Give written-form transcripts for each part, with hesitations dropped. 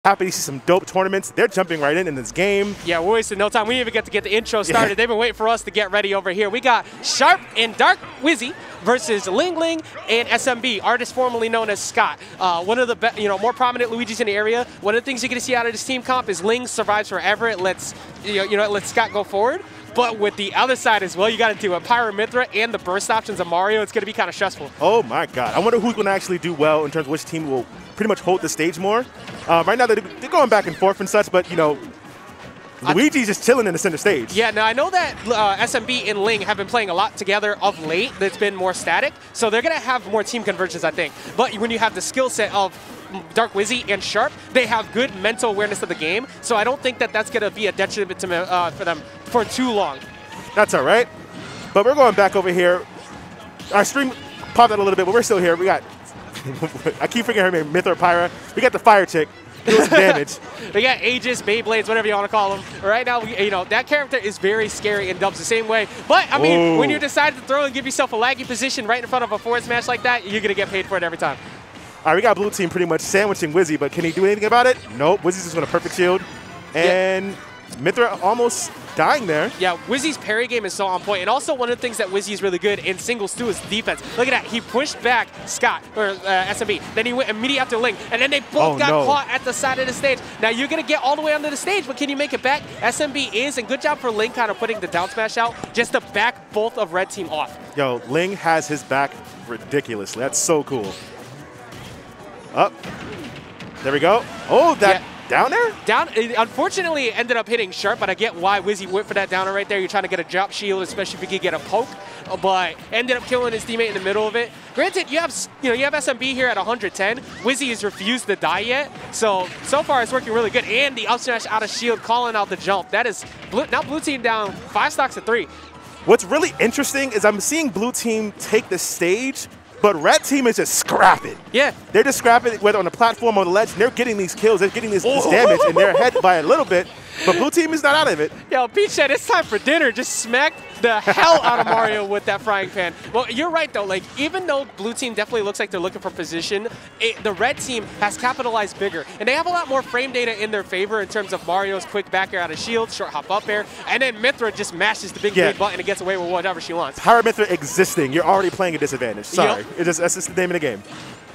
Happy to see some dope tournaments. They're jumping right in this game. Yeah, we're wasting no time. We didn't even get the intro started. Yeah. They've been waiting for us to get ready over here. We got Sharp and Dark Wizzy versus Ling Ling and SMB, artist formerly known as Scott. One of the more prominent Luigis in the area. One of the things you're going to see out of this team comp is Ling survives forever. It lets it lets Scott go forward. But with the other side as well, you got to do a Pyra Mythra and the burst options of Mario. It's going to be kind of stressful. Oh my God! I wonder who's going to actually do well in terms of which team will pretty much hold the stage more. Right now they're going back and forth and such, but Luigi's just chilling in the center stage. Yeah, now I know that SMB and Ling have been playing a lot together of late. That's been more static, so they're going to have more team convergence, I think. But when you have the skill set of Dark Wizzy and Sharp, they have good mental awareness of the game, so I don't think that that's going to be a detriment to, for them for too long. That's all right. But we're going back over here. Our stream popped out a little bit, but we're still here. We got, I keep forgetting her name, Mythra Pyra. We got the fire chick. Doing some damage. We got Aegis, Beyblades, whatever you want to call them. Right now, that character is very scary in dubs the same way. But, I mean, when you decide to throw and give yourself a laggy position right in front of a forward smash like that, you're going to get paid for it every time. All right, we got blue team pretty much sandwiching Wizzy, but can he do anything about it? Nope. Wizzy's just going to perfect shield. And Mythra almost dying there. Yeah, Wizzy's parry game is so on point. And also one of the things that Wizzy is really good in singles too is defense. Look at that. He pushed back Scott, or SMB. Then he went immediately after Ling. And then they both got caught at the side of the stage. Now you're going to get all the way onto the stage, but can you make it back? SMB is, and good job for Ling kind of putting the down smash out just to back both of Red Team off. Yo, Ling has his back ridiculously. That's so cool. Up. There we go. Oh, that down there? Down. Unfortunately, it ended up hitting Sharp, but I get why Wizzy went for that downer right there. You're trying to get a drop shield, especially if you could get a poke, but ended up killing his teammate in the middle of it. Granted, you have SMB here at 110. Wizzy has refused to die yet, so far it's working really good. And the up smash out of shield, calling out the jump. That is now blue team down 5 stocks to 3. What's really interesting is I'm seeing blue team take the stage, but red team is just scrapping. Yeah. They're just scrapping, whether on the platform or the ledge, and they're getting these kills, they're getting this damage, and they're ahead by a little bit, but blue team is not out of it. Yo, Peach said it's time for dinner. Just smacked the hell out of Mario with that frying pan. Well, you're right, though. Like, even though blue team definitely looks like they're looking for position, the red team has capitalized bigger, and they have a lot more frame data in their favor in terms of Mario's quick back air out of shield, short hop up air, and then Mythra just mashes the big green button and gets away with whatever she wants. Pyra Mythra existing, you're already playing a disadvantage. Sorry, that's just the name of the game.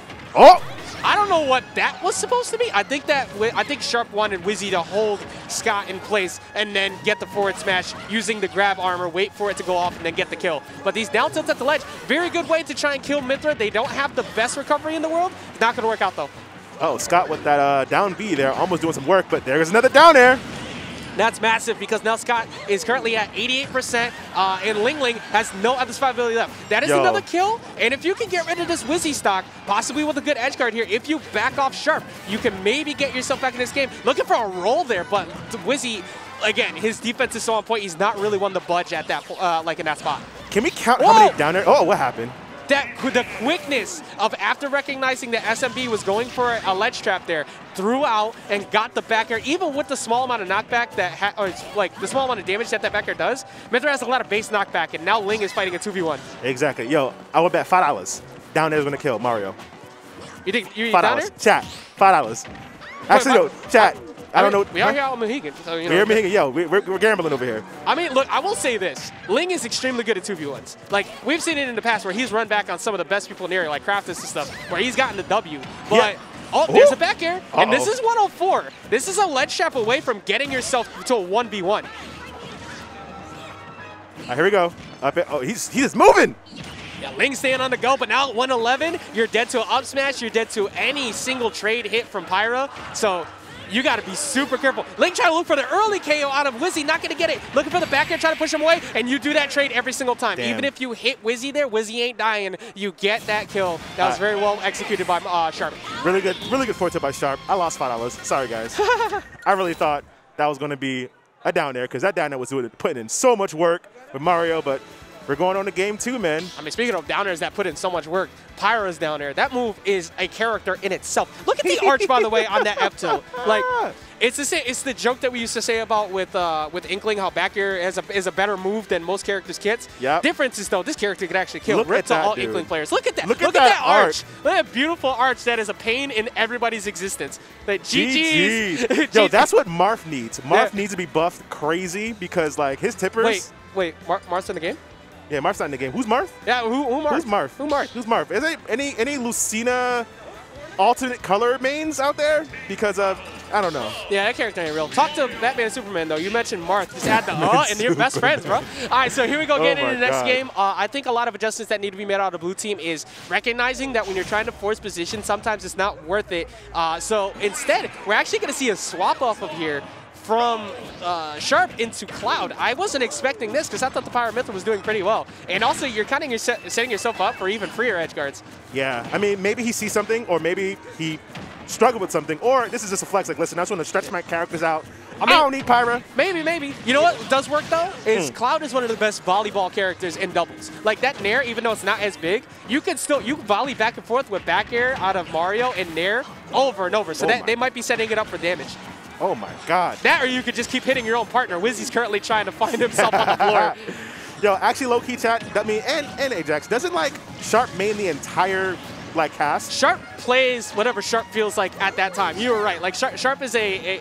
Oh! I don't know what that was supposed to be. I think Sharp wanted Wizzy to hold Scott in place and then get the forward smash using the grab armor, wait for it to go off, and then get the kill. But these down tilts at the ledge, very good way to try and kill Mythra. They don't have the best recovery in the world. It's not going to work out, though. Oh, Scott with that down B there, almost doing some work, but there's another down air. That's massive because now Scott is currently at 88%, and Ling Ling has no other survivability left. That is another kill, and if you can get rid of this Wizzy stock, possibly with a good edge guard here, if you back off Sharp, you can maybe get yourself back in this game. Looking for a roll there, but Wizzy, again, his defense is so on point, he's not really one to budge at that, in that spot. Can we count how many down there? Oh, what happened? The quickness of after recognizing that SMB was going for a ledge trap there, threw out and got the back air, even with the small amount of knockback the small amount of damage that back air does. Mythra has a lot of base knockback, and now Ling is fighting a 2v1. Exactly. Yo, I would bet $5 down there is going to kill Mario. You think you $5? Chat, $5. Actually, no, chat. I don't know. We are here on Mohegan. So, we're Mohegan. Yo, we're gambling over here. I mean, look, I will say this. Ling is extremely good at 2v1s. Like, we've seen it in the past where he's run back on some of the best people in the area, like Craftus and stuff, where he's gotten the W. But, there's a back air, and this is 104. This is a ledge trap away from getting yourself to a 1v1. All right, here we go. He's just moving. Yeah, Ling staying on the go, but now at 111, you're dead to an up smash. You're dead to any single trade hit from Pyra. So you got to be super careful. Ling trying to look for the early KO out of Wizzy, not going to get it. Looking for the back air, trying to push him away, and you do that trade every single time. Damn. Even if you hit Wizzy there, Wizzy ain't dying. You get that kill. That was very well executed by Sharp. Really good forward tip by Sharp. I lost $5. Sorry, guys. I really thought that was going to be a down air because that down air was putting in so much work with Mario, but We're going on to game 2, man. I mean, speaking of downers that put in so much work, Pyra's down air. That move is a character in itself. Look at the arch, by the way, on that F tilt. Like, it's the same. It's the joke that we used to say about with Inkling, how back air is a better move than most characters' kits. Yep. Difference is though, this character could actually kill. Look Rip at to that, all dude. Inkling players. Look at that. Look Look at at that that arch. arch. Look at that beautiful arch that is a pain in everybody's existence. Like, GG's. Yo, that's what Marth needs. Marth needs to be buffed crazy because like his tippers. Wait, Marth's in the game? Yeah, Marth's not in the game. Who's Marth? Yeah, who Marth? Who's Marth? Who Marth? Who's Marth? Is there any Lucina alternate color mains out there? Because of, I don't know. Yeah, that character ain't real. Talk to Batman and Superman, though. You mentioned Marth. Just add the and you're best friends, bro. All right, so here we go. Getting into the next game. I think a lot of adjustments that need to be made out of the blue team is recognizing that when you're trying to force position, sometimes it's not worth it. So instead, we're actually going to see a swap off of here from Sharp into Cloud. I wasn't expecting this because I thought the Pyra was doing pretty well. And also, you're kind of setting yourself up for even freer edge guards. Yeah, I mean, maybe he sees something, or maybe he struggled with something, or this is just a flex. Like, listen, I just want to stretch my characters out. I don't need Pyra. Maybe. You know what does work, though? Is Cloud is one of the best volleyball characters in doubles. Like, that Nair, even though it's not as big, you can volley back and forth with back air out of Mario and Nair over and over. So they might be setting it up for damage. Oh, my God. That, or you could just keep hitting your own partner. Wizzy's currently trying to find himself on the floor. Yo, actually, low-key chat, that mean, and Ajax, doesn't, like, Sharp main the entire, like, cast? Sharp plays whatever Sharp feels like at that time. You were right. Like, Sharp is a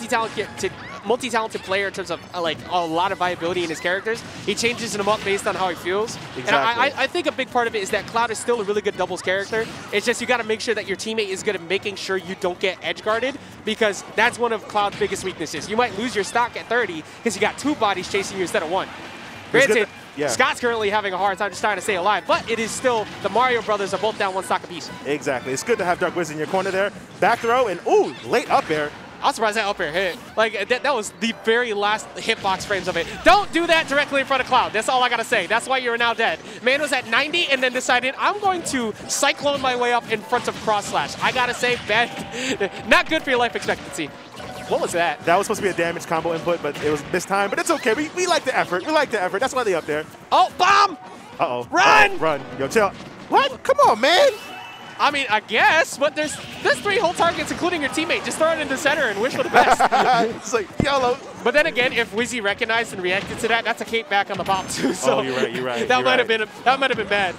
multi-talented player in terms of, like, a lot of viability in his characters. He changes them up based on how he feels. Exactly. And I think a big part of it is that Cloud is still a really good doubles character. It's just you got to make sure that your teammate is good at making sure you don't get edge guarded, because that's one of Cloud's biggest weaknesses. You might lose your stock at 30 because you got 2 bodies chasing you instead of 1. Granted, Scott's currently having a hard time just trying to stay alive, but it is still the Mario brothers are both down 1 stock apiece. Exactly. It's good to have Dark Wiz in your corner there. Back throw, and ooh, late up air. I was surprised that up air hit. Like, that was the very last hitbox frames of it. Don't do that directly in front of Cloud. That's all I got to say. That's why you're now dead. Man was at 90 and then decided, I'm going to cyclone my way up in front of cross slash. I got to say, bad, not good for your life expectancy. What was that? That was supposed to be a damage combo input, but it was this time. But it's okay. We like the effort. We like the effort. That's why they up there. Oh, bomb! Uh-oh. Run! Run. Yo, chill. What? Come on, man. I mean, I guess, but there's 3 whole targets, including your teammate. Just throw it into center and wish for the best. It's like, YOLO. But then again, if Wizzy recognized and reacted to that, that's a cape back on the pop too. So you're right. that might have been bad.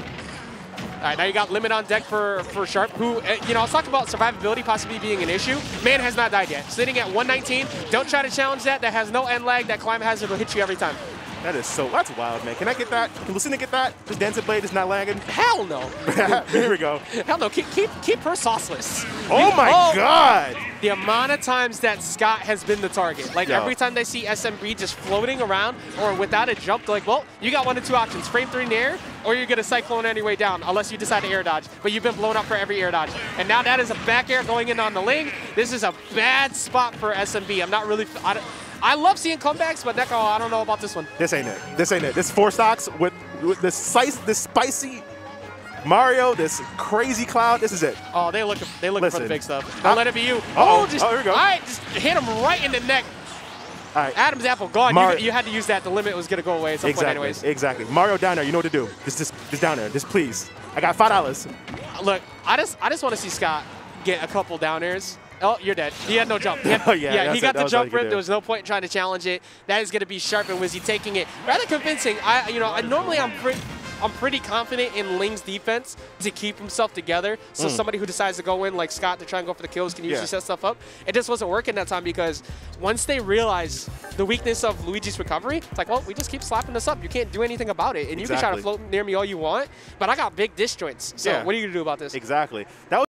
All right, now you got Limit on deck for Sharp, who, you know, I was talking about survivability possibly being an issue. Man has not died yet. Sitting at 119. Don't try to challenge that. That has no end lag. That climb hazard will hit you every time. That's wild, man. Can I get that? Can Lucina get that? This Dancing Blade is not lagging? Hell no. Here we go. Hell no. Keep her sauceless. Oh my God. The amount of times that Scott has been the target. Like, every time they see SMB just floating around or without a jump, they're like, well, you got 1 of 2 options. Frame 3 Nair, or you're going to cyclone any way down, unless you decide to air dodge. But you've been blown up for every air dodge. And now that is a back air going in on the Ling. This is a bad spot for SMB. I'm not really... I love seeing comebacks, but Neko, I don't know about this one. This ain't it. This ain't it. This 4 stocks with this spicy Mario, this crazy Cloud. This is it. Oh, they looking for the big stuff. Don't let it be you. Here we go. All right, just hit him right in the neck. All right. Adam's apple gone. You had to use that. The limit was gonna go away at some point, anyways. Exactly. Mario down there. You know what to do. Just down there. Just please. I got $5. Look, I just want to see Scott get a couple down airs. Oh, you're dead. He had no jump. He got the jump rip. There was no point in trying to challenge it. That is going to be Sharp and Wizzy taking it rather convincing. Normally I'm pretty confident in Ling's defense to keep himself together. So somebody who decides to go in like Scott to try and go for the kills can usually set stuff up. It just wasn't working that time because once they realize the weakness of Luigi's recovery, it's like, well, we just keep slapping this up. You can't do anything about it. And you can try to float near me all you want, but I got big disjoints. So what are you going to do about this? Exactly. That was